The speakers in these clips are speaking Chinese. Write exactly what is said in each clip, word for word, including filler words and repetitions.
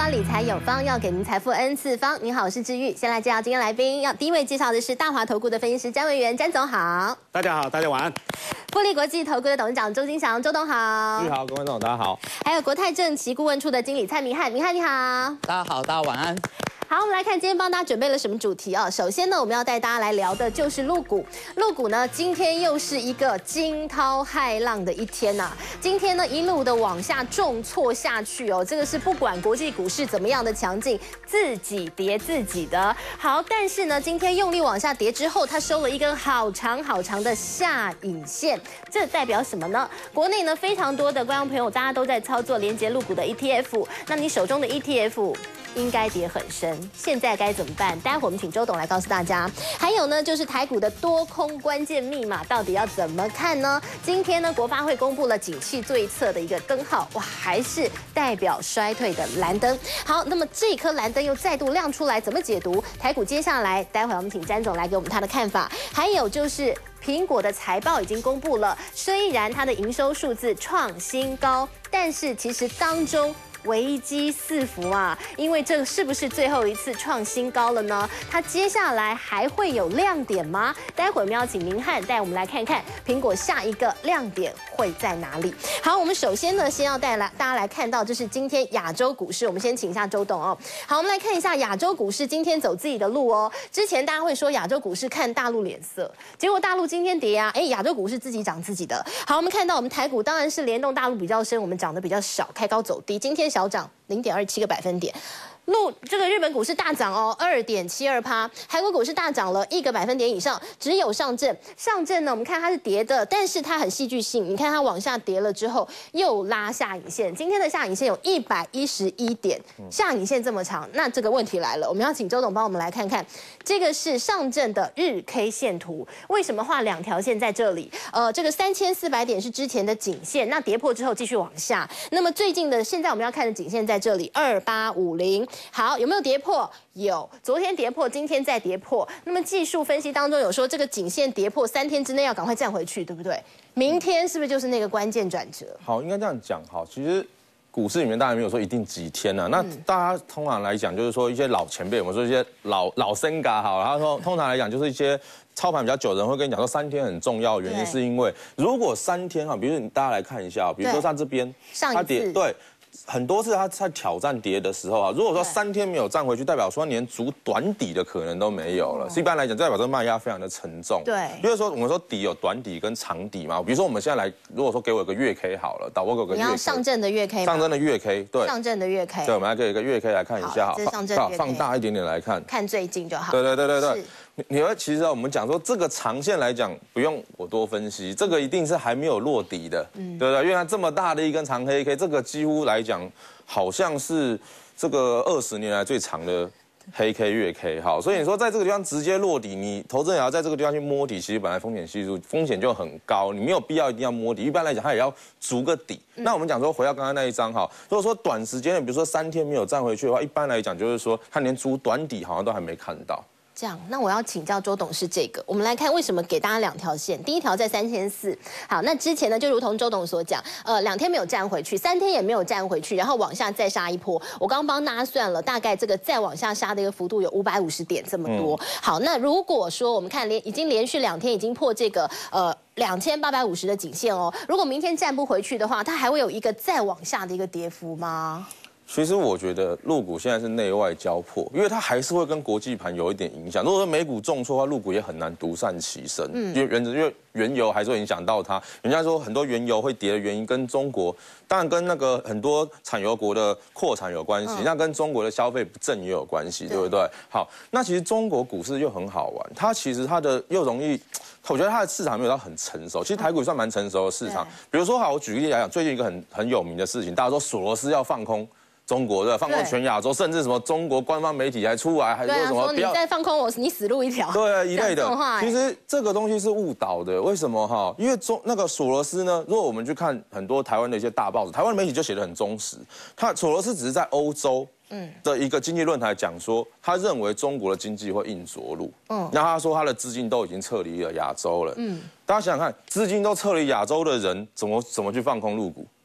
方理财有方，要给您财富 N 次方。您好，我是志玉。先来介绍今天来宾，要第一位介绍的是大华投顾的分析师詹维元，詹总好。 大家好，大家晚安。 富力国际投顾的董事长周金祥，周董好。 志玉好，各位观众大家好。 还有国泰正奇顾问处的经理蔡明翰，明翰你好。 大家好，大家晚安。 好，我们来看今天帮大家准备了什么主题啊？首先呢，我们要带大家来聊的就是陆股。陆股呢，今天又是一个惊涛骇浪的一天呐、啊。今天呢，一路的往下重挫下去哦，这个是不管国际股市怎么样的强劲，自己跌自己的。好，但是呢，今天用力往下跌之后，它收了一根好长好长的下影线，这代表什么呢？国内呢非常多的观众朋友，大家都在操作连结陆股的 E T F， 那你手中的 E T F 应该跌很深。现在该怎么办？待会我们请周董来告诉大家。还有呢，就是台股的多空关键密码到底要怎么看呢？今天呢，国发会公布了景气最侧的一个灯号，哇，还是代表衰退的蓝灯。好，那么这一颗蓝灯又再度亮出来，怎么解读台股？接下来，待会我们请詹总来给我们他的看法。还有就是苹果的财报已经公布了，虽然它的营收数字创新高，但是其实当中危机四伏啊，因为这个是不是最后一次创新高了呢？它接下来还会有亮点吗？待会我们要请明翰带我们来看看苹果下一个亮点会在哪里。好，我们首先呢，先要带来大家来看到，这是今天亚洲股市，我们先请一下周董哦。好，我们来看一下亚洲股市今天走自己的路哦。之前大家会说亚洲股市看大陆脸色，结果大陆今天跌啊，哎，亚洲股市自己涨自己的。好，我们看到我们台股当然是联动大陆比较深，我们涨得比较少，开高走低，今天小涨零点二七个百分点。陆这个日本股市大涨哦，二点七二趴，韩国股市大涨了一个百分点以上，只有上证，上证呢，我们看它是跌的，但是它很戏剧性，你看它往下跌了之后又拉下影线，今天的下影线有一百一十一点，下影线这么长，那这个问题来了，我们要请周董帮我们来看看，这个是上证的日 K 线图，为什么画两条线在这里？呃，这个三千四百点是之前的颈线，那跌破之后继续往下，那么最近的现在我们要看的颈线在这里二八五零。好，有没有跌破？有，昨天跌破，今天再跌破。那么技术分析当中有说，这个颈线跌破三天之内要赶快站回去，对不对？明天是不是就是那个关键转折？ 好，应该这样讲。好，其实股市里面当然没有说一定几天啊。那大家通常来讲，就是说一些老前辈，我们说一些老老生嘎好，然后说通常来讲就是一些操盘比较久的人会跟你讲说三天很重要，原因是因为如果三天哈，比如大家来看一下，比如说像这边它跌对。很多次他在挑战跌的时候啊，如果说三天没有站回去，代表说连足短底的可能都没有了。一般来讲，代表这个卖压非常的沉重。 对， 因为说我们说底有短底跟长底嘛。比如说我们现在来，如果说给我一个月 K 好了，导播给我个月 K， 你要上证的月 K， 上证的月 K， 对， 上证的月 K， 对，我们来给一个月 K 来看一下，好，放放大一点点来看， 看最近就好。 对对对对对。你会其实我们讲说这个长线来讲，不用我多分析，这个一定是还没有落底的，嗯，对不对？因为它这么大的一根长黑 K， 这个几乎来讲好像是这个二十年来最长的黑 K 月 K， 好，所以你说在这个地方直接落底，你投资人也要在这个地方去摸底，其实本来风险系数风险就很高，你没有必要一定要摸底，一般来讲它也要筑个底。嗯、那我们讲说回到刚刚那一张哈，如果说短时间的，比如说三天没有站回去的话，一般来讲就是说它连筑短底好像都还没看到。 这样，那我要请教周董事这个，我们来看为什么给大家两条线，第一条在三千四，好，那之前呢就如同周董所讲，呃，两天没有站回去，三天也没有站回去，然后往下再杀一波，我刚刚帮大家算了，大概这个再往下杀的一个幅度有五百五十点这么多。嗯、好，那如果说我们看连已经连续两天已经破这个呃两千八百五十的颈线哦，如果明天站不回去的话，它还会有一个再往下的一个跌幅吗？ 其实我觉得陆股现在是内外交迫，因为它还是会跟国际盘有一点影响。如果说美股重挫的话，陆股也很难独善其身。嗯，因为原因为原油还是会影响到它。人家说很多原油会跌的原因跟中国，当然跟那个很多产油国的扩产有关系，嗯、那跟中国的消费不振也有关系，对不对？好，那其实中国股市又很好玩，它其实它的又容易。我觉得它的市场没有到很成熟，其实台股也算蛮成熟的市场。比如说，好，我举个例来讲，最近一个很很有名的事情，大家说索罗斯要放空中国的，放空全亚洲，甚至什么中国官方媒体还出来，还说什么不要、啊、你再放空我，你死路一条。 对，一类的。其实这个东西是误导的，为什么哈？因为中那个索罗斯呢，如果我们去看很多台湾的一些大报纸，台湾媒体就写得很忠实，他索罗斯只是在欧洲。嗯的一个经济论坛讲说，他认为中国的经济会硬着陆。嗯，然后他说他的资金都已经撤离了亚洲了。嗯，大家想想看，资金都撤离亚洲的人，怎么怎么去放空陆股？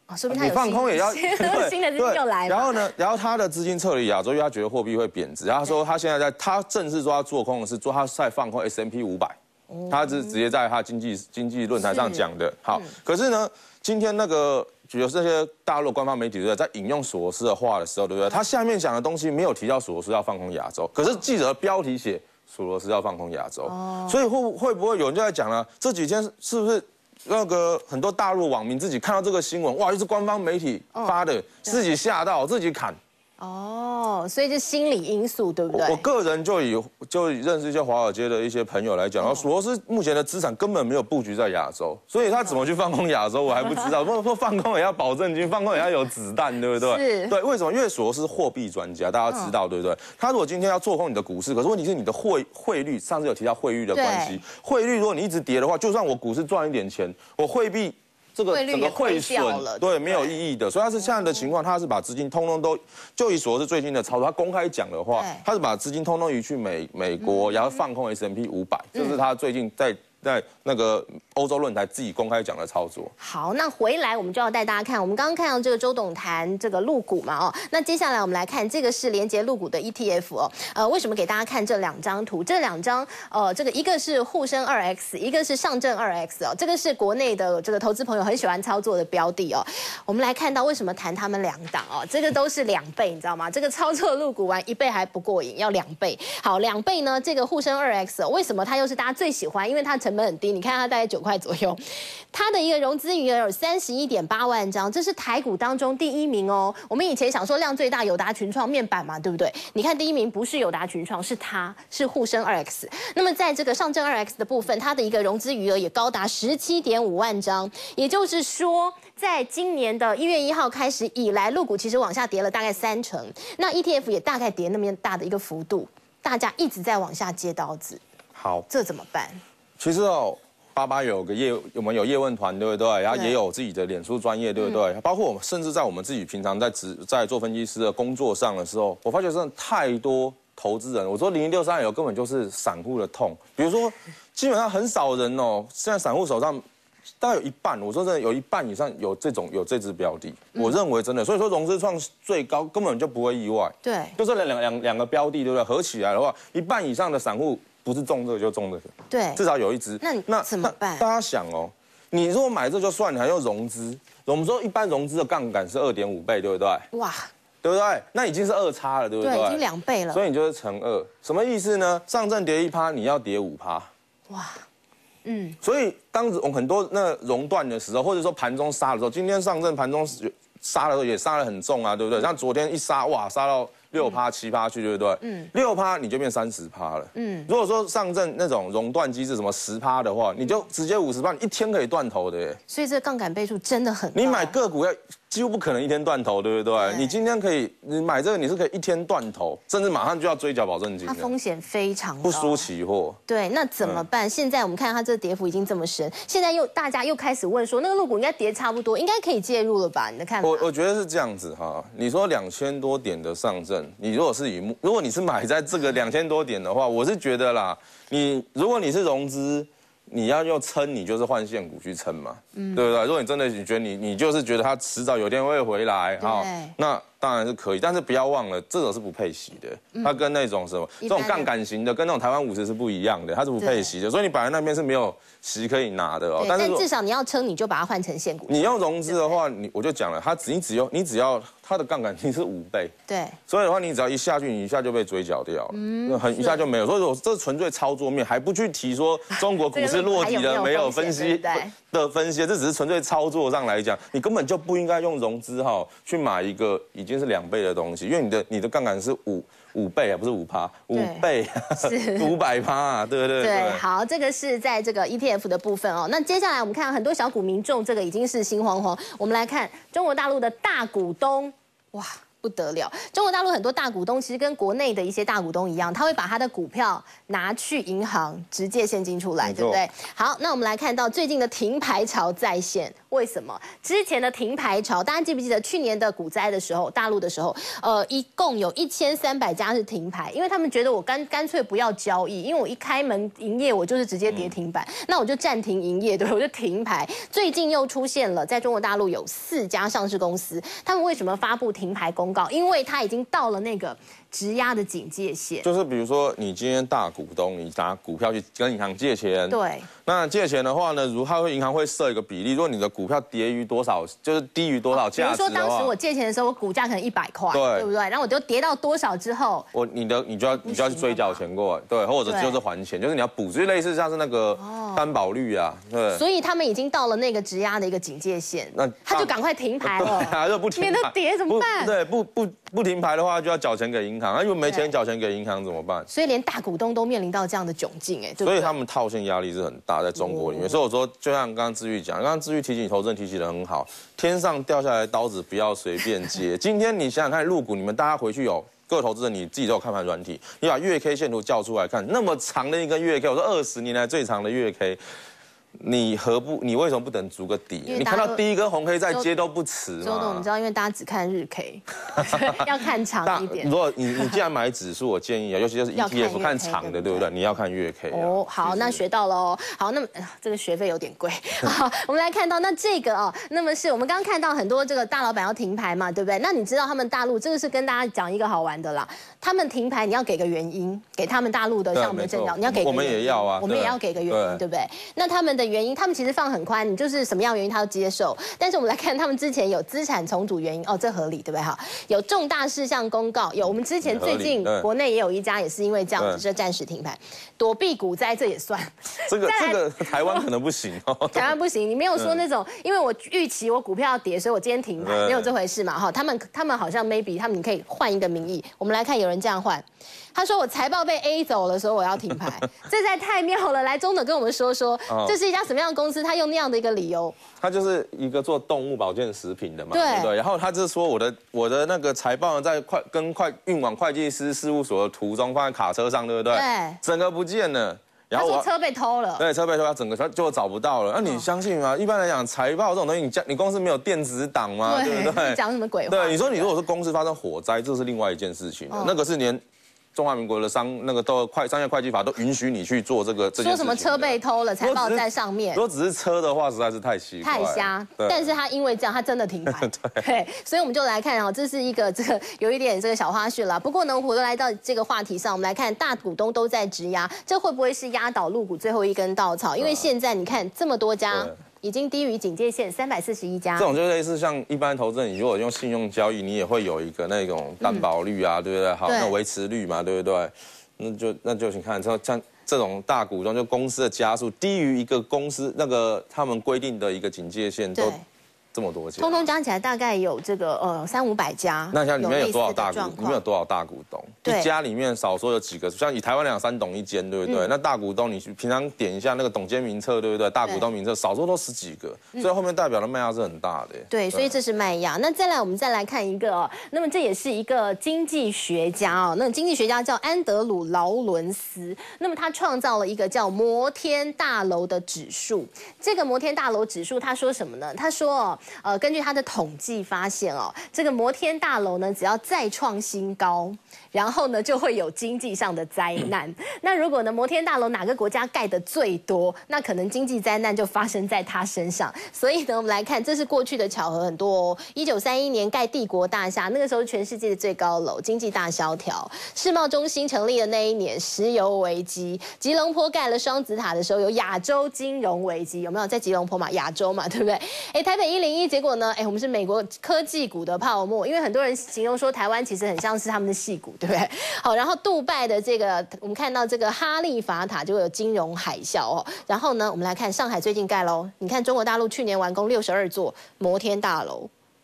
哦，说不定他你放空也要新的资金又来了。 然后呢，然后他的资金撤离亚洲，因为他觉得货币会贬值。然后他说他现在在，他正式说他做空的是做他在放空 S and P 五百，他是直接在他经济经济论坛上讲的。好，可是呢，今天那个有这些大陆官方媒体对不对，在引用索罗斯的话的时候，对不对？他下面讲的东西没有提到索罗斯要放空亚洲，可是记者的标题写索罗斯要放空亚洲，所以会会不会有人就在讲呢？这几天是不是？那个很多大陆网民自己看到这个新闻，哇，就是官方媒体发的，自己吓到，自己砍。 哦，所以这心理因素对不对？ 我, 我个人就以就以认识一些华尔街的一些朋友来讲，然后索罗斯目前的资产根本没有布局在亚洲，所以他怎么去放空亚洲，我还不知道。不不放空也要保证金，放空也要有子弹，对不对？ 是。 对，为什么？因为索罗斯是货币专家，大家知道、嗯、对不对？他如果今天要做空你的股市，可是问题是你的汇汇率，上次有提到汇率的关系，汇率如果你一直跌的话，就算我股市赚一点钱，我汇币。这个整个汇损，对，没有意义的，所以他是现在的情况，他是把资金通通都，就以索罗斯最近的操作，他公开讲的话，他是把资金通通移去美美国，然后放空 S and P 五百，这是他最近在在那个欧洲论坛自己公开讲的操作。 好，那回来我们就要带大家看，我们刚刚看到这个周董谈这个陆股嘛，哦，那接下来我们来看这个是连结陆股的 E T F 哦，呃，为什么给大家看这两张图？这两张，呃，这个一个是沪深二 X， 一个是上证二 X 哦，这个是国内的这个投资朋友很喜欢操作的标的哦。我们来看到为什么谈他们两档哦，这个都是两倍，你知道吗？这个操作陆股完一倍还不过瘾，要两倍。好，两倍呢，这个沪深二 X 哦，为什么它又是大家最喜欢？因为它成本很低，你看它大概九块左右，它的一个融资余额有三十一点八万张，这是台股当中第一名哦。我们以前想说量最大友达群创面板嘛，对不对？你看第一名不是友达群创，是它，是沪深二 X。那么在这个上证二 X 的部分，它的一个融资余额也高达十七点五万张，也就是说，在今年的一月一号开始以来，陆股其实往下跌了大概三成，那 E T F 也大概跌那么大的一个幅度，大家一直在往下接刀子。 好， 这怎么办？ 其实哦。八八有个业，我们有业问团，对不对？然后也有自己的脸书专业，对不对？嗯、包括我们甚至在我们自己平常在职在做分析师的工作上的时候，我发觉真的太多投资人。我说零零六三有根本就是散户的痛，比如说基本上很少人哦，现在散户手上大概有一半，我说真的有一半以上有这种有这支标的，嗯、我认为真的，所以说融资创最高根本就不会意外。对，就这两两两个标的，对不对？合起来的话，一半以上的散户。不是中这个就中这个，对，至少有一支。 那那怎么办？ 大家想哦，你如果买这就算，你还用融资，我们说一般融资的杠杆是二点五倍，对不对？哇，对不对？那已经是二差了，对不对？ 对，已经两倍了。 所以你就是乘二，什么意思呢？上证跌一趴，你要跌五趴。哇，嗯。所以当我们很多那熔断的时候，或者说盘中杀的时候，今天上证盘中杀的时候也杀得很重啊，对不对？像昨天一杀，哇，杀到。六趴七趴去，对不对？嗯，六趴你就变三十趴了。嗯，如果说上证那种熔断机制什么十趴的话，你就直接五十趴，你一天可以断头的耶。 所以这杠杆倍数真的很高。 你买个股要几乎不可能一天断头，对不对？对，你今天可以，你买这个你是可以一天断头，甚至马上就要追缴保证金。 它风险非常高， 不输期货。 对，那怎么办？嗯、现在我们看它这个跌幅已经这么深，现在又大家又开始问说，那个陆股应该跌差不多，应该可以介入了吧？你的看法？ 我我觉得是这样子哈。你说两千多点的上证，你如果是以如果你是买在这个两千多点的话，我是觉得啦，你如果你是融资。你要用撑，你就是换现股去撑嘛，嗯、对不对？如果你真的你觉得你你就是觉得它迟早有一天会回来，哈，那当然是可以，但是不要忘了，这种是不配息的，嗯、它跟那种什么这种杠杆型的，跟那种台湾五十是不一样的，它是不配息的，所以你摆在那边是没有息可以拿的哦。 但是至少你要撑，你就把它换成现股。 你用融资的话，你我就讲了，它只你只有你只要它的杠杆你是五倍， 对， 所以的话你只要一下去，你一下就被追缴掉了，嗯，很一下就没有。所以说这纯粹操作面，还不去提说中国股市落底了没有分析的分析，这只是纯粹操作上来讲，你根本就不应该用融资哈去买一个已经是两倍的东西，因为你的你的杠杆是五五倍啊，不是五趴，五倍，五百趴啊，对不对？ 对，好，这个是在这个 E T F 的部分哦。那接下来我们看很多小股民众，这个已经是心惶惶。我们来看中国大陆的大股东，哇。 不得了。中国大陆很多大股东其实跟国内的一些大股东一样，他会把他的股票拿去银行直借现金出来，对不对？好，那我们来看到最近的停牌潮再现，为什么？之前的停牌潮，大家记不记得去年的股灾的时候，大陆的时候，呃，一共有一千三百家是停牌，因为他们觉得我干干脆不要交易，因为我一开门营业我就是直接跌停板，嗯、那我就暂停营业，对，我就停牌。最近又出现了，在中国大陆有四家上市公司，他们为什么发布停牌公告？因为它已经到了那个质押的警戒线， 就是比如说你今天大股东，你拿股票去跟银行借钱， 对， 那借钱的话呢，如它会银行会设一个比例，如果你的股票跌于多少，就是低于多少价值的话， 比如说当时我借钱的时候，我股价可能一百块， 对， 对不对？然后我就跌到多少之后， 我你的你就要你就要去追缴钱过来，对，或者就是还钱，就是你要补，就类似像是那个担保率啊，对。 所以他们已经到了那个质押的一个警戒线，那他就赶快停牌了， 对啊，就不停牌， 免得跌怎么办？ 对，不不不停牌的话，就要缴钱给银行，那如果没钱缴钱给银行怎么办？ 所以连大股东都面临到这样的窘境，哎， 所以他们套现压力是很大，在中国里面。所以我说，就像刚刚志玉讲，刚刚志玉提醒投资人提醒的很好，天上掉下来的刀子不要随便接。今天你想想看，入股，你们大家回去有。各位投资人，你自己都有看盘软体，你把月 K 线图叫出来看，那么长的一根月 K， 我说二十年来最长的月 K， 你何不？你为什么不等逐个底？你看到第一根红 K 再接都不迟嘛？ 周董，你知道，因为大家只看日 K， 要看长一点。 如果你你既然买指数，我建议啊，尤其就是 E T F 看长的，对不对？你要看月 K。 哦，好，那学到了哦。好，那么这个学费有点贵。好，我们来看到那这个哦，那么是我们刚刚看到很多这个大老板要停牌嘛，对不对？那你知道他们大陆这个是跟大家讲一个好玩的啦，他们停牌你要给个原因，给他们大陆的像我们的政党，你要给个原因， 我们也要啊， 我们也要给个原因，对不对？那他们的原因，他们其实放很宽，你就是什么样原因他都接受。但是我们来看他们之前有资产重组原因，哦，这合理对不对？哈，有重大事项公告，有我们之前最近国内也有一家也是因为这样子，就暂时停牌，躲避股灾这也算。 这个这个台湾可能不行哦， 台湾不行，你没有说那种，因为我预期我股票要跌，所以我今天停牌，没有这回事嘛哈。他们他们好像 maybe 他们你可以换一个名义，我们来看有人这样换。他说我财报被 A 走的时候我要停牌，这才太妙了。来，钟总跟我们说说，这是一家什么样的公司？他用那样的一个理由， 他就是一个做动物保健食品的嘛， 对对不对？然后他就说我的我的那个财报呢，在会跟会运往会计师事务所的途中放在卡车上，对不对？ 对， 整个不见了。 然后他说车被偷了， 对，车被偷，他整个他就找不到了。那你相信吗？一般来讲，财报这种东西，你家你公司没有电子档吗？对不对？ 讲什么鬼话？ 对，你说你如果是公司发生火灾，这是另外一件事情了，那个是连。中华民国的商那个都会商业会计法都允许你去做这个这件事情。说什么车被偷了，财报在上面。 如果只是车的话，实在是太奇怪， 太瞎。但是他因为这样，他真的停牌。对，所以我们就来看啊，这是一个这个有一点这个小花絮啦。不过呢，回来到这个话题上，我们来看大股东都在质押，这会不会是压倒陆股最后一根稻草？因为现在你看这么多家。已经低于警戒线三百四十一家， 这种就类似像一般投资人，你如果用信用交易，你也会有一个那种担保率啊，嗯、对不对？好，那维持率嘛，对不对？那就那就你看，像像这种大股东，就公司的家数低于一个公司那个他们规定的一个警戒线都。这么多家， 通通加起来大概有这个呃三五百家。 那像里面有多少大股？里面有多少大股东？一家里面少说有几个？像以台湾两三董一间，对不对？嗯、那大股东你平常点一下那个董监名册，对不对？大股东名册少说都十几个，嗯、所以后面代表的卖压是很大的。 对，所以这是卖压。那再来，我们再来看一个哦，那么这也是一个经济学家哦，那个经济学家叫安德鲁劳伦斯，那么他创造了一个叫摩天大楼的指数。这个摩天大楼指数，他说什么呢？他说哦。呃，根据他的统计发现哦，这个摩天大楼呢，只要再创新高，然后呢就会有经济上的灾难。那如果呢摩天大楼哪个国家盖的最多，那可能经济灾难就发生在他身上。所以呢，我们来看，这是过去的巧合很多哦。一九三一年盖帝国大厦，那个时候全世界的最高楼，经济大萧条。世贸中心成立的那一年，石油危机。吉隆坡盖了双子塔的时候，有亚洲金融危机，有没有？在吉隆坡嘛，亚洲嘛，对不对？哎，台北一零一，结果呢？哎，我们是美国科技股的泡沫，因为很多人形容说台湾其实很像是他们的矽谷，对不对？好，然后杜拜的这个，我们看到这个哈利法塔就有金融海啸哦。然后呢，我们来看上海最近盖喽，你看中国大陆去年完工六十二座摩天大楼。大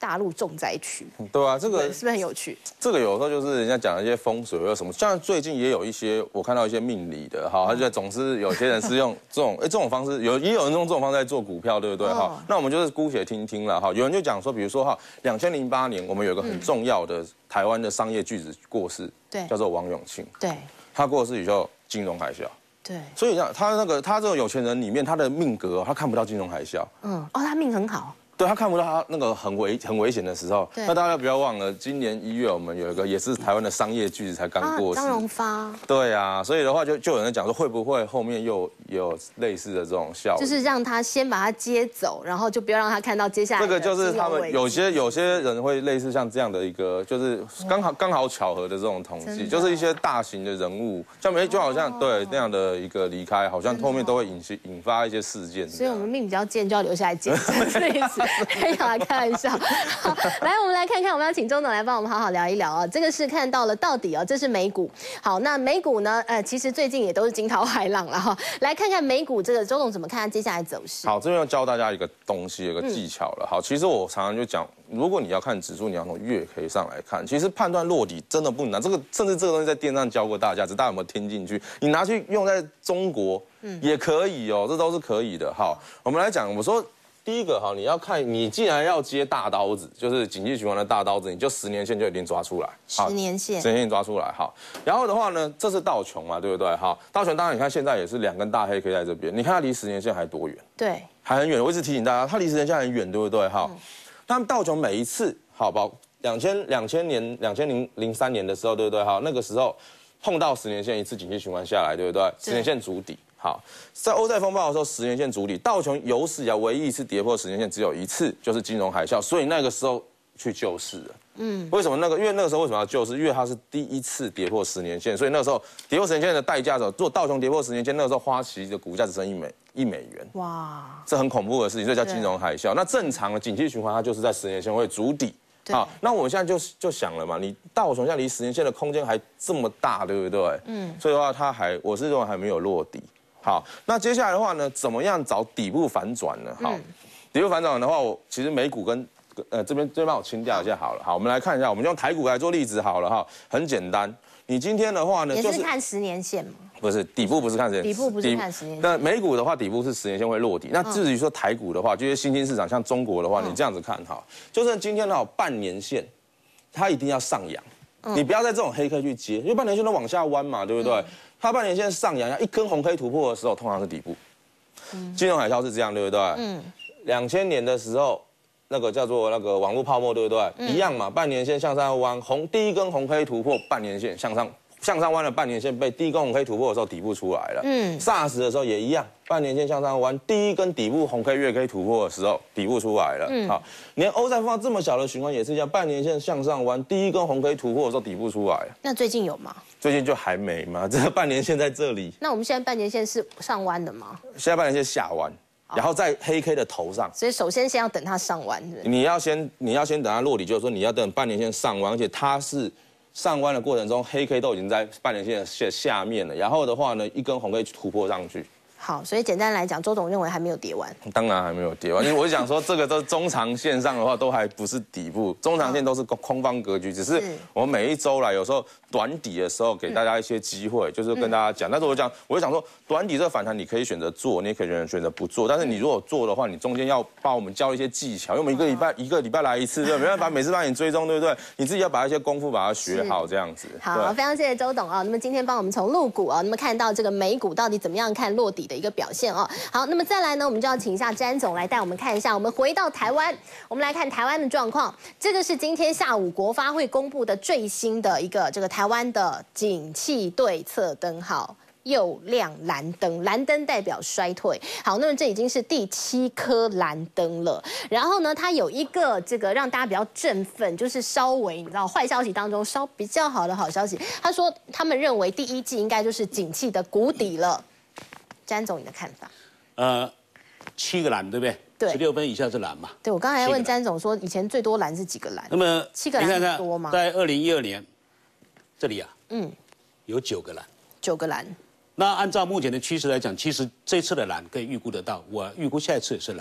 大陆重灾区。 对啊，这个是不是很有趣？ 这个有时候就是人家讲一些风水或什么，像最近也有一些我看到一些命理的，哈，他就总是有些人是用这种哎这种方式，有也有人用这种方式在做股票，对不对？哈，那我们就是姑且听听了哈。有人就讲说，比如说哈，两千零八年我们有一个很重要的台湾的商业巨子过世， 对， 叫做王永庆， 对， 他过世以后金融海啸。 对， 所以像他那个他这种有钱人里面，他的命格、哦、他看不到金融海啸。 嗯，哦，他命很好。 对他看不到他那个很危很危险的时候。那大家不要忘了，今年一月我们有一个也是台湾的商业巨子才刚过世， 张荣发。 对啊，所以的话就就有人讲说，会不会后面又有类似的这种效应？ 就是让他先把他接走，然后就不要让他看到接下来。 这个就是他们有些有些人会类似像这样的一个，就是刚好刚好巧合的这种统计，就是一些大型的人物，像没就好像对那样的一个离开，好像后面都会引起引发一些事件。 所以我们命比较贱，就要留下来见证这意思。没有啦，开玩笑。好，来我们来看看，我们要请钟总来帮我们好好聊一聊啊。这个是看到了到底哦，这是美股。好，那美股呢？呃，其实最近也都是惊涛骇浪了哈。来看看美股这个，周总怎么看它接下来走势？ 好，这边要教大家一个东西，一个技巧了。好，其实我常常就讲，如果你要看指数，你要从月 K 上来看，其实判断落底真的不难。这个甚至这个东西在电上教过大家，只大家有没有听进去？你拿去用在中国，嗯，也可以哦，这都是可以的。好，我们来讲，我说。第一个哈，你要看，你既然要接大刀子，就是景气循环的大刀子，你就十年线就一定抓出来。 十年线， 十年线抓出来哈。然后的话呢，这是道琼嘛，对不对？哈，道琼当然你看现在也是两根大黑 K 在这边，你看它离十年线还多远？ 对， 还很远。我一直提醒大家，它离十年线很远，对不对？哈。那、嗯、道琼每一次，好吧，两千两千年两千零零三年的时候，对不对？哈，那个时候碰到十年线一次景气循环下来，对不对？十年线筑底。好，在欧债风暴的时候，十年线筑底，道琼有史以来唯一一次跌破十年线只有一次，就是金融海啸，所以那个时候去救市了。嗯，为什么那个？因为那个时候为什么要救市？因为它是第一次跌破十年线，所以那个时候跌破十年线的代价的时候，如果道琼跌破十年线，那个时候花旗的股价只剩一美一美元。哇，这很恐怖的事情，这叫金融海啸。那正常的景气循环，它就是在十年线会筑底。好，那我们现在就就想了嘛，你道琼现在离十年线的空间还这么大，对不对？嗯，所以的话，它还我是认为还没有落底。好，那接下来的话呢，怎么样找底部反转呢？好，嗯、底部反转的话，我其实美股跟呃这边这边帮我清掉一下好了。好，我们来看一下，我们用台股来做例子好了哈，很简单。你今天的话呢， 也是看十年线吗？ 不是，底部不是看十年， 底部不是看十年线。 那美股的话，底部是十年线会落底。那至于说台股的话，就是新兴市场，像中国的话，你这样子看哈，就是今天的半年线，它一定要上扬。你不要在这种黑 K 去接，因为半年线都往下弯嘛，对不对？嗯、它半年线上扬，一根红 K 突破的时候，通常是底部。嗯、金融海啸是这样，对不对？嗯。两千年的时候，那个叫做那个网络泡沫，对不对？嗯、一样嘛，半年线向上弯，红第一根红 K 突破，半年线向上向上弯了，半年线被第一根红 K 突破的时候，底部出来了。嗯。SARS 的时候也一样，半年线向上弯，第一根底部红 K 月 K 突破的时候，底部出来了。嗯。好，连欧债放这么小的循环也是一样，半年线向上弯，第一根红 K 突破的时候，底部出来了。 那最近有吗？ 最近就还没嘛，这个半年线在这里。 那我们现在半年线是上弯的吗？ 现在半年线下弯。然后在黑 K 的头上， 所以首先先要等它上弯，是不是？ 你要先你要先等它落底，就是说你要等半年线上弯，而且它是上弯的过程中，黑 K 都已经在半年线的下面了。然后的话呢，一根红 K 突破上去。 好，所以简单来讲，周总认为还没有跌完。 当然还没有跌完，因为我想说，这个都中长线上的话，都还不是底部，中长线都是空方格局。只是我们每一周来，有时候短底的时候给大家一些机会，就是跟大家讲。但是我讲，我就想说，短底这个反弹你可以选择做，你也可以选择不做。但是你如果做的话，你中间要帮我们教一些技巧，因为我们一个礼拜一个礼拜来一次，对，没办法每次帮你追踪，对不对？你自己要把一些功夫把它学好，这样子。 好，非常谢谢周董啊。那么今天帮我们从陆股啊，那么看到这个美股到底怎么样看落底的一个表现啊。好，那么再来呢，我们就要请一下詹总来带我们看一下。我们回到台湾，我们来看台湾的状况。这个是今天下午国发会公布的最新的一个这个台湾的景气对策灯号。又亮蓝灯，蓝灯代表衰退。好，那么这已经是第七颗蓝灯了。然后呢，它有一个这个让大家比较振奋，就是稍微你知道坏消息当中稍比较好的好消息。他说他们认为第一季应该就是景气的谷底了。詹总，你的看法？ 呃，七个蓝对不对？ 对， 十六分以下是蓝嘛？ 对，我刚才问詹总说，以前最多蓝是几个蓝？ 那么七个蓝很多吗？ 在二零一二年，这里啊，嗯，有九个蓝。 九个蓝。那按照目前的趋势来讲，其实这次的蓝可以预估得到，我预估下一次也是蓝。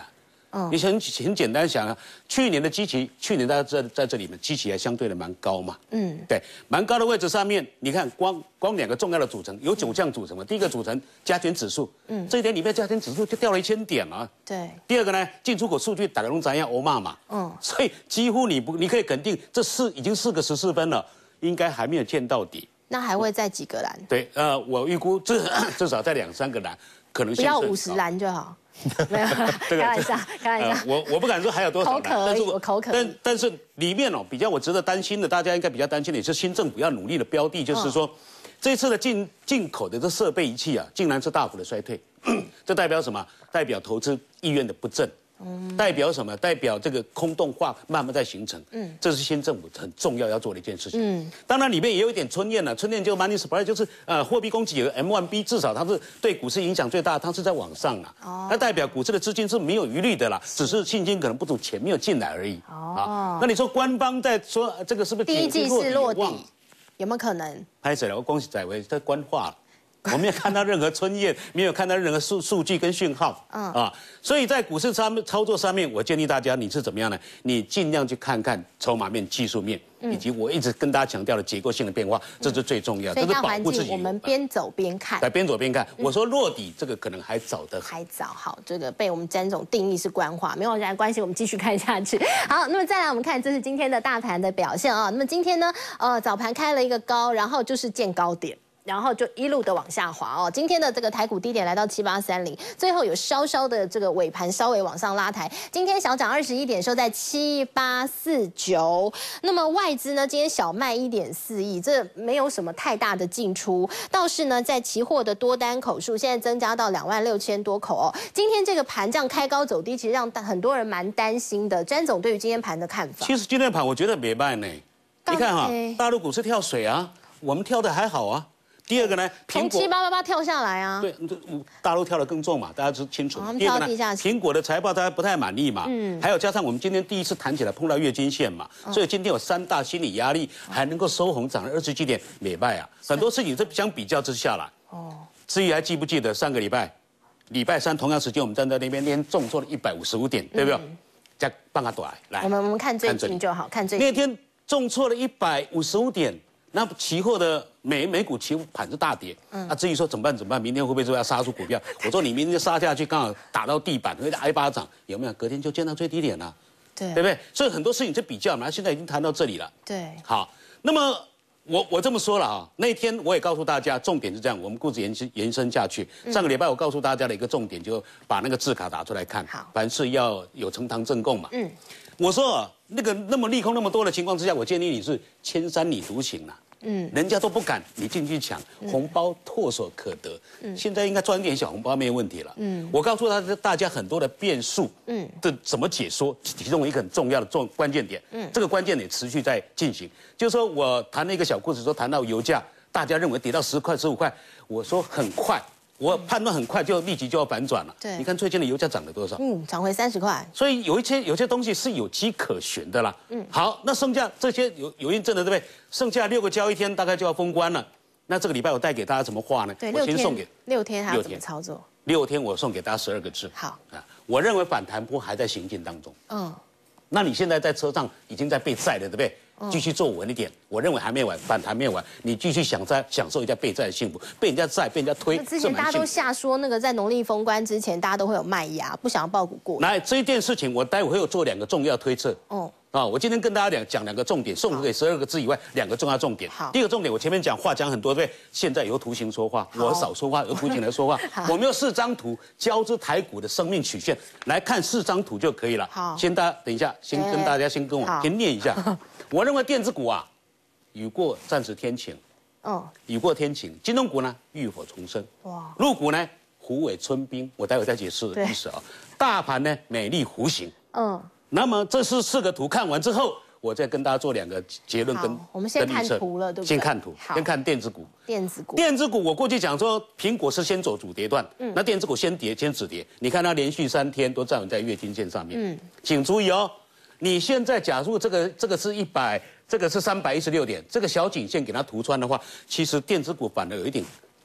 嗯，你很很简单想啊，去年的基期，去年大家在在这里面基期还相对的蛮高嘛，嗯，对，蛮高的位置上面，你看光光两个重要的组成，有九项组成嘛，第一个组成加权指数，嗯，这一点里面加权指数就掉了一千点啊， 对， 第二个呢，进出口数据打个龙咱样欧骂嘛，嗯，所以几乎你不你可以肯定这四已经四个十四分了，应该还没有见到底。 那还会再几个栏？ 对，呃，我预估至至少在两三个栏，可能不要五十栏就好。没有，开玩笑，开玩笑。 呃、我我不敢说还有多少栏， 口渴而已，我口渴。 但但是里面哦，比较我值得担心的，大家应该比较担心的也是新政府要努力的标的，就是说，嗯、这次的进进口的这设备仪器啊，竟然是大幅的衰退，这代表什么？代表投资意愿的不振。嗯，代表什么？代表这个空洞化慢慢在形成。嗯，这是新政府很重要要做的一件事情。嗯，当然里面也有一点春燕了，春燕就 money supply 就是呃货币供给额 M 一 B， 至少它是对股市影响最大，它是在往上啊。哦，那代表股市的资金是没有余力的啦，只是信心可能不足，钱没有进来而已。哦，啊，那你说官方在说这个是不是第一季是落底？有没有可能？ 拍谁了？我恭喜载维在官话了。我没有看到任何春燕，没有看到任何数数据跟讯号，嗯啊，所以在股市上面操作上面，我建议大家你是怎么样呢？你尽量去看看筹码面、技术面，以及我一直跟大家强调的结构性的变化，这是最重要的。这是保护自己。 我们边走边看， 来边走边看。我说落底这个可能还早的， 还早。好，这个被我们詹总定义是官话，没有人关系，我们继续看下去。好，那么再来我们看，这是今天的大盘的表现啊。那么今天呢，呃，早盘开了一个高，然后就是见高点。然后就一路的往下滑哦，今天的这个台股低点来到七八三零，最后有稍稍的这个尾盘稍微往上拉抬，今天小涨二十一点，收在七八四九。那么外资呢，今天小卖一点四亿，这没有什么太大的进出，倒是呢，在期货的多单口数现在增加到两万六千多口哦。今天这个盘这样开高走低，其实让很多人蛮担心的。詹总对于今天盘的看法？ 其实今天盘我觉得没办呢，你看哈，大陆股市跳水啊，我们跳的还好啊。第二个呢， 从七八八八跳下来啊， 对，大陆跳得更重嘛，大家知清楚。 哦、第二个呢， 苹果的财报大家不太满意嘛，嗯，还有加上我们今天第一次谈起来碰到月均线嘛，哦、所以今天有三大心理压力，还能够收红涨了二十几点，美败啊，很多事情这相比较之下来。哦，至于还记不记得上个礼拜，礼拜三同样时间我们站在那边，连重挫了一百五十五点，对不对？再帮他短来， 我们我们看最近就好，看最近那天重挫了一百五十五点。那期货的美美股期货盘是大跌，嗯，啊，至于说怎么办怎么办，明天会不会说要杀出股票？我说你明天就杀下去，刚好打到地板，会挨巴掌，有没有？隔天就见到最低点了， 对， 对不对？所以很多事情就比较嘛，现在已经谈到这里了， 对， 好，那么我我这么说了啊，那天我也告诉大家，重点是这样，我们故事延伸延伸下去。上个礼拜我告诉大家的一个重点，就把那个字卡打出来看，好，凡事要有呈堂证供嘛，嗯，我说那个那么利空那么多的情况之下，我建议你是千山你独行啊。嗯，人家都不敢，你进去抢，红包唾手可得。嗯，现在应该赚点小红包没有问题了。嗯，我告诉他大家很多的变数，嗯，的怎么解说，其中一个很重要的重关键点。嗯，这个关键点持续在进行。就是说我谈了一个小故事，说谈到油价，大家认为跌到十块、十五块，我说很快。我判断很快就立即就要反转了。对，你看最近的油价涨了多少？ 嗯，涨回三十块。 所以有一些有些东西是有迹可循的啦。嗯，好，那剩下这些有有印证的，对不对？剩下六个交易天大概就要封关了。那这个礼拜我带给大家怎么画呢？ 对， 我先送给六天还要怎么操作？ 六天我送给大家十二个字。 好啊，我认为反弹波还在行进当中。嗯，那你现在在车上已经在被载了，对不对？继续做稳一点，我认为还没完，反弹没有完，你继续享在享受一下被债的幸福，被人家债，被人家推。 之前大家都下说，那个在农历封关之前，大家都会有卖压，不想要抱股过。 来，这一件事情，我待会会有做两个重要推测。哦。啊，我今天跟大家讲讲两个重点，送给十二个字以外，两个重要重点。好，第一个重点，我前面讲话讲很多，对不对？现在由图形说话，我少说话，由图形来说话。我们用四张图交织台股的生命曲线，来看四张图就可以了。好，先大家等一下，先跟大家先跟我先念一下。我认为电子股啊，雨过暂时天晴。哦，雨过天晴。金融股呢，浴火重生。哇，陆股呢，虎尾春冰。我待会再解释意思啊。大盘呢，美丽弧形。嗯。那么这是四个图看完之后，我再跟大家做两个结论跟我们先看图了，对不对？ 先看图，先看电子股。 电子股， 电子股，我过去讲说，苹果是先走主跌段，嗯，那电子股先跌，先止跌。你看它连续三天都站稳在月均线上面，嗯，请注意哦，你现在假如这个这个是一百，这个是三百一十六点，这个小颈线给它涂穿的话，其实电子股反而有一点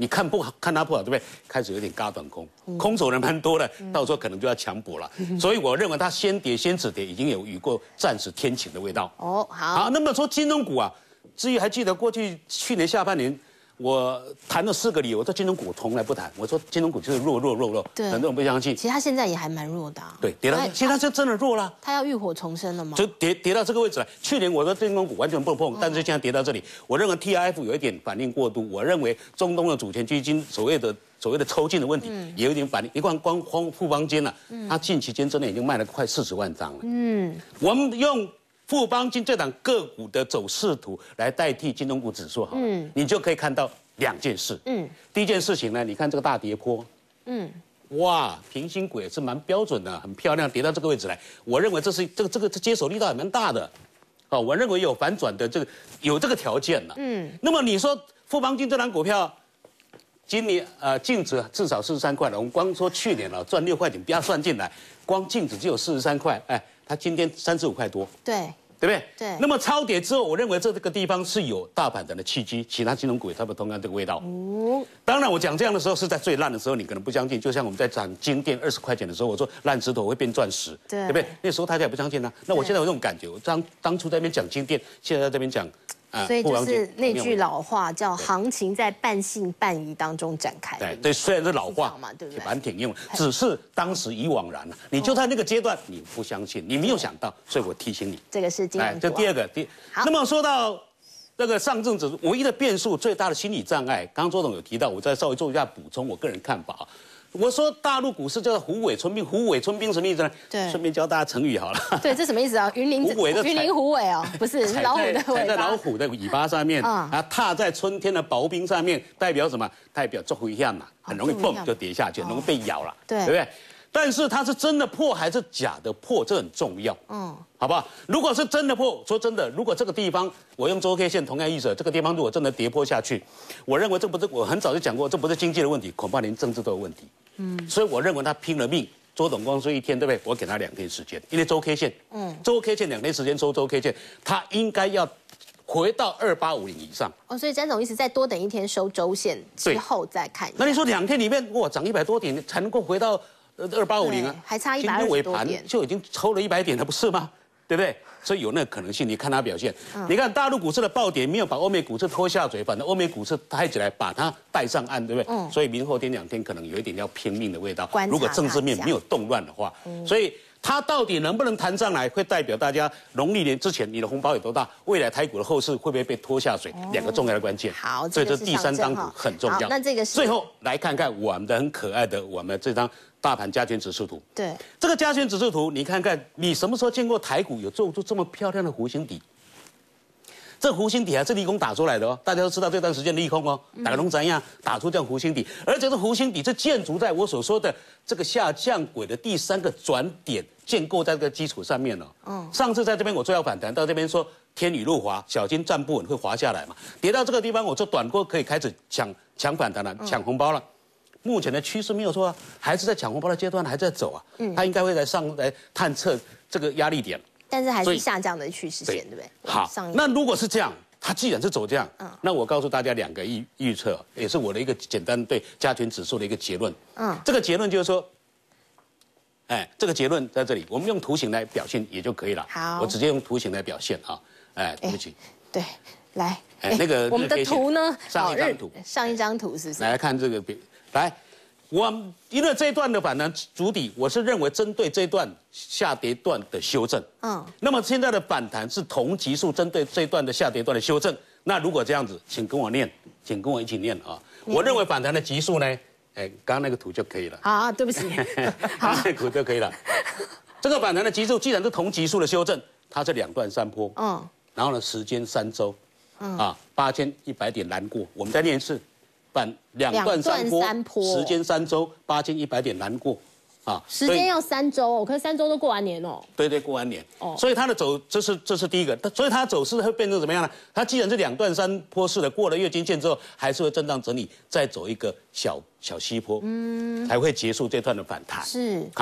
你看不好，看它不好，对不对？开始有点嘎短空，空手人蛮多的，到时候可能就要强补了。所以我认为它先跌先止跌，已经有雨过暂时天晴的味道。 哦，好。 好，那么说金融股啊，至于还记得过去去年下半年。我谈了四个理由，我说金融股我从来不谈。我说金融股就是弱弱弱弱， 对， 很多人不相信。 其实它现在也还蛮弱的、啊。 对，跌到，其实它就真的弱了。 它要浴火重生了吗？ 就跌跌到这个位置来。去年我说金融股完全不碰，但是现在跌到这里，我认为 T I F 有一点反应过度。我认为中东的主权基金所谓的所谓的抽进的问题，嗯、也有一点反应。你看光光富邦金啊，嗯、它近期间真的已经卖了快四十万张了。嗯，我们用。富邦金这档个股的走势图来代替金融股指数好了，嗯，你就可以看到两件事。嗯，第一件事情呢，你看这个大跌坡，嗯，哇，平行轨是蛮标准的，很漂亮，跌到这个位置来，我认为这是这个这个接手力道也蛮大的，哦，我认为有反转的这个有这个条件了。嗯，那么你说富邦金这档股票，今年呃净值至少四十三块了，我们光说去年了赚六块钱，不要算进来，光净值只有四十三块，哎，它今天三十五块多。 对。 对不对？ 对。 那么超跌之后，我认为这个地方是有大盘的契机，其他金融股也差不多同样这个味道。哦。当然，我讲这样的时候是在最烂的时候，你可能不相信。就像我们在涨金店二十块钱的时候，我说烂石头会变钻石，对，对不对？那时候大家也不相信呢、啊。那我现在有这种感觉，我当当初在那边讲金店，现在在这边讲。 所以就是那句老话，叫行情在半信半疑当中展开。 对对，虽然是老话嘛，对不对？蛮挺用，只是当时已惘然了。你就在那个阶段，你不相信，你没有想到，所以我提醒你。 这个是金融股。 这第二个，第那么说到这个上证指数，唯一的变数最大的心理障碍，刚刚周董有提到，我再稍微做一下补充，我个人看法啊。我说大陆股市叫虎尾春兵，虎尾春兵什么意思呢？对，顺便教大家成语好了。 对，这什么意思啊？云林虎尾的云林虎尾哦，不是是老虎的尾巴。 踩在老虎的尾巴上面，啊，踏在春天的薄冰上面，代表什么？代表做灰象嘛，很容易蹦就跌下去，很容易被咬了，对，对不对？但是它是真的破还是假的破，这很重要。嗯，好不好？如果是真的破，说真的，如果这个地方我用周 K 线同样意思，这个地方如果真的跌破下去，我认为这不是我很早就讲过，这不是经济的问题，恐怕连政治都有问题。嗯，所以我认为他拼了命。周董光说一天，对不对？我给他两天时间，因为周 K 线，嗯，周 K 线两天时间收周 K 线，他应该要回到二八五零以上。 哦，所以詹总意思再多等一天收周线之后再看一下。 那你说两天里面哇涨一百多点才能够回到呃二八五零啊？ 还差一百二十多点， 就已经抽了一百点了，不是吗？对不对？所以有那个可能性，你看它表现。嗯、你看大陆股市的暴跌没有把欧美股市拖下水，反正欧美股市抬起来把它带上岸，对不对？嗯、所以明后天两天可能有一点要拼命的味道。如果政治面没有动乱的话，嗯、所以它到底能不能弹上来，会代表大家农历年之前你的红包有多大，未来台股的后市会不会被拖下水，哦、两个重要的关键。 好， 所以这第三张图很重要。 那这个是最后来看看我们的很可爱的我们这张。大盘加权指数图， 对这个加权指数图，你看看，你什么时候见过台股有做出这么漂亮的弧形底？这弧形底还是利空打出来的哦，大家都知道这段时间利空哦，打个龙怎样打出这样弧形底，而且这弧形底是建筑在我所说的这个下降轨的第三个转点建构在这个基础上面了。嗯，上次在这边我做要反弹，到这边说天雨路滑，小心站不稳会滑下来嘛，跌到这个地方，我说短波可以开始抢抢反弹了，抢红包了。目前的趋势没有错啊，还是在抢红包的阶段，还在走啊。嗯，它应该会来上来探测这个压力点， 但是还是下降的趋势线，对不对？ 好，那如果是这样，它既然是走这样，嗯，那我告诉大家两个预预测，也是我的一个简单对加权指数的一个结论。嗯，这个结论就是说，哎，这个结论在这里，我们用图形来表现也就可以了。 好， 我直接用图形来表现啊。哎，对不起。 对，来， 哎，那个我们的图呢？ 上一张图， 上一张图是不是？ 来看这个。来，我因为这一段的反弹主底，我是认为针对这段下跌段的修正。嗯，那么现在的反弹是同级数针对这一段的下跌段的修正。那如果这样子，请跟我念，请跟我一起念啊。嗯、我认为反弹的级数呢，哎，刚刚那个图就可以了。 好，对不起， 刚刚那个图就可以了。这个反弹的级数既然是同级数的修正，它是两段山坡。嗯，然后呢，时间三周。嗯，啊，八千一百点难过。我们再念一次。反两段山坡，时间三周，八千一百点难过，啊， 时间要三周哦，可是三周都过完年哦。 对对，过完年哦，所以它的走，这是这是第一个，所以它走势会变成怎么样呢？它既然是两段山坡式的，过了月均线之后，还是会震荡整理，再走一个小小西坡，嗯，才会结束这段的反弹。 是， 好，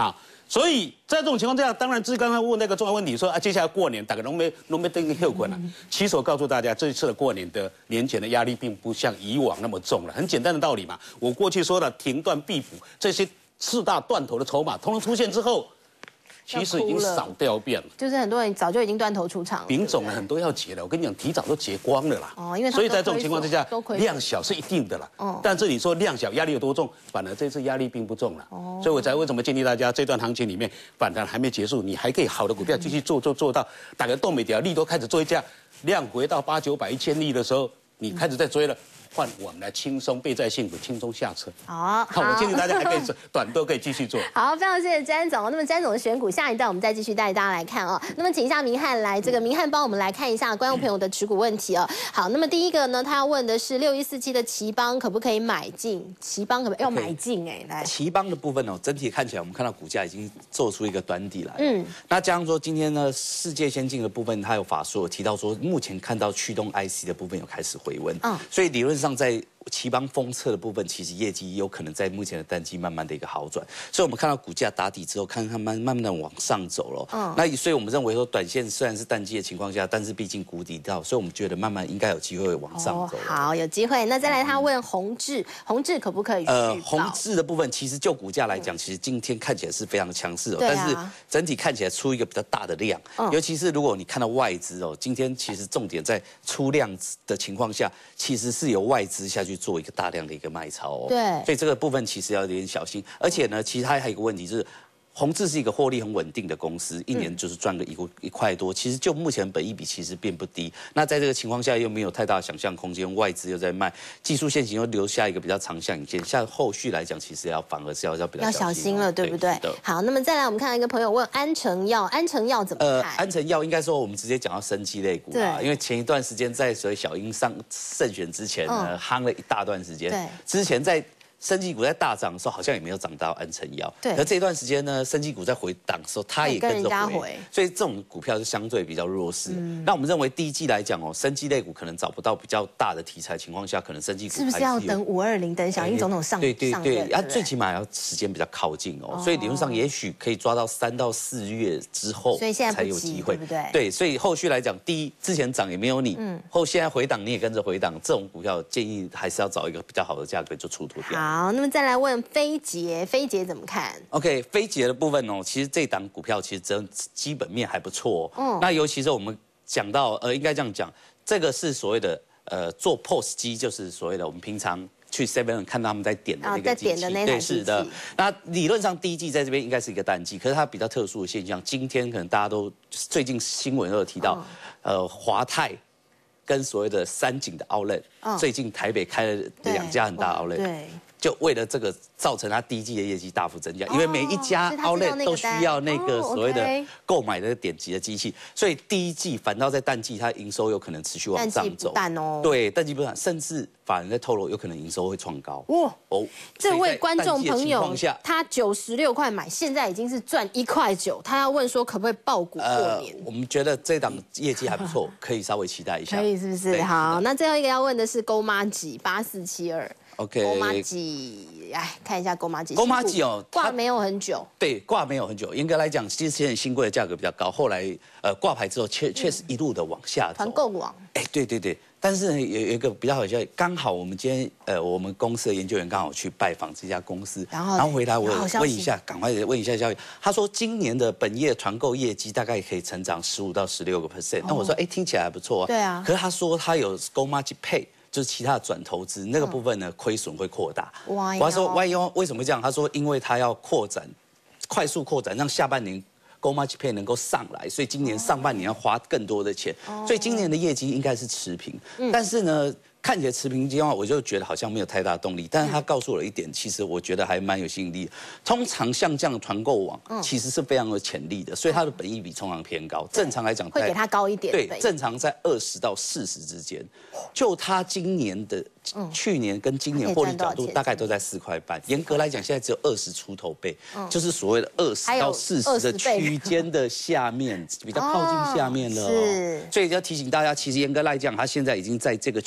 所以在这种情况下，当然，就是刚刚问那个重要问题说啊，接下来过年大概农没农没登个后困了。其实我告诉大家，这一次的过年的年前的压力并不像以往那么重了，很简单的道理嘛。我过去说的停断必补这些四大断头的筹码，通通出现之后。其实已经少掉遍了， 就是很多人早就已经断头出场了。 丙种呢很多要结了，我跟你讲，提早都结光了啦。 哦，因为所以在这种情况之下，量小是一定的啦。哦，但是你说量小压力有多重？反而这次压力并不重了。哦，所以我才为什么建议大家，这段行情里面反弹还没结束，你还可以好的股票继续做做做到，打个动没掉，利多开始追加，量回到八九百一千亿的时候，你开始在追了。换我们来轻松倍在幸福，轻松下车。 好， 好，我建议大家还可以短都可以继续做。 好，非常谢谢詹总。那么詹总的选股，下一段我们再继续带大家来看哦。那么请一下明翰来，这个明翰帮我们来看一下观众朋友的持股问题哦。好，那么第一个呢，他要问的是六一四七的奇邦可不可以买进？奇邦可不可以要买进？哎，来， 奇邦的部分哦，整体看起来我们看到股价已经做出一个短底来。嗯，那加上说今天呢，世界先进的部分，它有法说有提到说，目前看到驱动 I C 的部分有开始回温。嗯，所以理论上在奇邦封测的部分，其实业绩有可能在目前的淡季慢慢的一个好转，所以我们看到股价打底之后，看它慢慢慢的往上走了。嗯，那所以我们认为说，短线虽然是淡季的情况下，但是毕竟谷底到，所以我们觉得慢慢应该有机会往上走。 哦、好，有机会。那再来，他问宏志，宏志可不可以？呃， 宏志的部分，其实就股价来讲，其实今天看起来是非常强势哦，但是整体看起来出一个比较大的量，嗯、尤其是如果你看到外资哦，今天其实重点在出量的情况下，其实是由外资下去做一个大量的一个卖超哦， 对， 所以这个部分其实要有点小心。而且呢，其实它还有一个问题就是，宏志是一个获利很稳定的公司，一年就是赚个一一块多，其实就目前本益比其实并不低。那在这个情况下又没有太大的想象空间，外资又在卖，技术线型又留下一个比较长象影线，像后续来讲，其实要反而是要要比较要小心了，对不对？好，那么再来我们看到一个朋友问安诚药，安诚药怎么看？呃， 安诚药应该说我们直接讲到生技类股啊，因为前一段时间在所谓小英上胜选之前呢，夯了一大段时间，对，之前在。生技股在大涨的时候，好像也没有涨到安诚药。对。而这段时间呢，生技股在回档的时候，它也跟着回，回所以这种股票是相对比较弱势。嗯。那我们认为第一季来讲哦，生技类股可能找不到比较大的题材情况下，可能生技股是不是要等五二零等小英总统上？ 对对对，啊，最起码要时间比较靠近哦，所以理论上也许可以抓到三到四月之后， 所以现在才有机会， 对不对？ 对，所以后续来讲，第一之前涨也没有你，嗯，后现在回档你也跟着回档，这种股票建议还是要找一个比较好的价格就出脱掉。 好，那么再来问。飞捷，飞捷怎么看 ？OK， 飞捷的部分哦，其实这档股票其实真基本面还不错、哦。嗯，那尤其是我们讲到，呃，应该这样讲，这个是所谓的呃做 P O S 机，就是所谓的我们平常去 Seven 看到他们在点的那个机器， 哦、 对，是的。那理论上第一季在这边应该是一个淡季，可是它比较特殊的现象，今天可能大家都最近新闻都有提到，哦、呃，华泰。跟所谓的三井的 Outlet，、哦、最近台北开了两家很大的 Outlet， 对，就为了这个造成它第一季的业绩大幅增加，哦、因为每一家 Outlet 都需要那个所谓的购买的点击的机器，所以第一季反倒在淡季它营收有可能持续往上走， 淡季不淡哦， 对，淡季不淡，甚至法人在透露有可能营收会创高。哇哦，这位观众朋友，他九十六块买，现在已经是赚一块九，他要问说可不可以抱股过年？ 呃、我们觉得这档业绩还不错，可以稍微期待一下。 可以是不是？好，那最后一个要问的是勾妈吉八四七二。 OK， 勾妈吉，哎，看一下勾妈吉。 勾妈吉哦， 挂没有很久。 对，挂没有很久。严格来讲，其实现在新贵的价格比较高，后来呃挂牌之后，确确实一路的往下走。 团购网。 哎，对对对。但是呢，有有一个比较好笑，刚好我们今天呃，我们公司的研究员刚好去拜访这家公司，然后然后回来我问一下，赶快问一下消息。他说今年的本业团购业绩大概可以成长十五到十六个 percent。那我说，哎，听起来还不错啊。 对啊。 可是他说他有 GoMaji Pay。就是其他的转投资那个部分呢，亏损会扩大。哇！我说 Y U 为什么这样？他说因为他要扩展，快速扩展，让下半年 GoMaji Pay 能够上来，所以今年上半年要花更多的钱，所以今年的业绩应该是持平。但是呢，看起来持平的话，我就觉得好像没有太大动力。但是他告诉我了一点，其实我觉得还蛮有吸引力的。通常像这样的团购网，其实是非常有潜力的，所以它的本益比通常偏高。正常来讲， 会给它高一点。 对，正常在二十到四十之间。就它今年的。嗯、去年跟今年获利角度大概都在四块半，严格来讲，现在只有二十出头倍，嗯、就是所谓的二十到四十的区间的下面，比较靠近下面了、哦。是，所以要提醒大家，其实严格来讲，它现在已经在这个区间的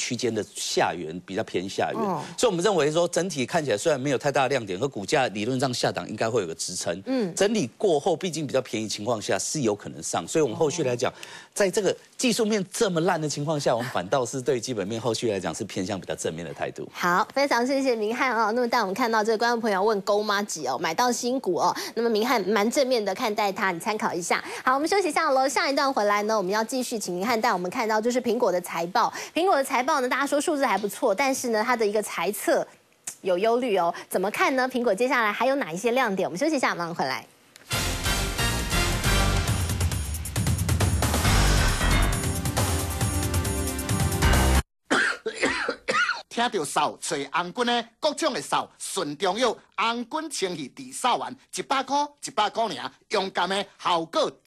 的下缘比较偏下缘，哦、所以我们认为说整体看起来虽然没有太大的亮点，和股价理论上下档应该会有个支撑。嗯，整理过后，毕竟比较便宜情况下是有可能上，所以我们后续来讲，哦、在这个技术面这么烂的情况下，我们反倒是对基本面后续来讲是偏向比较正面的态度。 好，非常谢谢明翰啊。那么带我们看到这个观众朋友问勾妈几哦，买到新股哦，那么明翰蛮正面的看待它，你参考一下。好，我们休息一下喽。下一段回来呢，我们要继续请明翰带我们看到就是苹果的财报。苹果的财报呢，大家说数字还不错，但是呢，它的一个财测有忧虑哦。怎么看呢？苹果接下来还有哪一些亮点？我们休息一下，马上回来。 听到哨，找红军的各种的哨，顺中药，红军清气治哨丸，一百块，一百块尔，勇敢的效果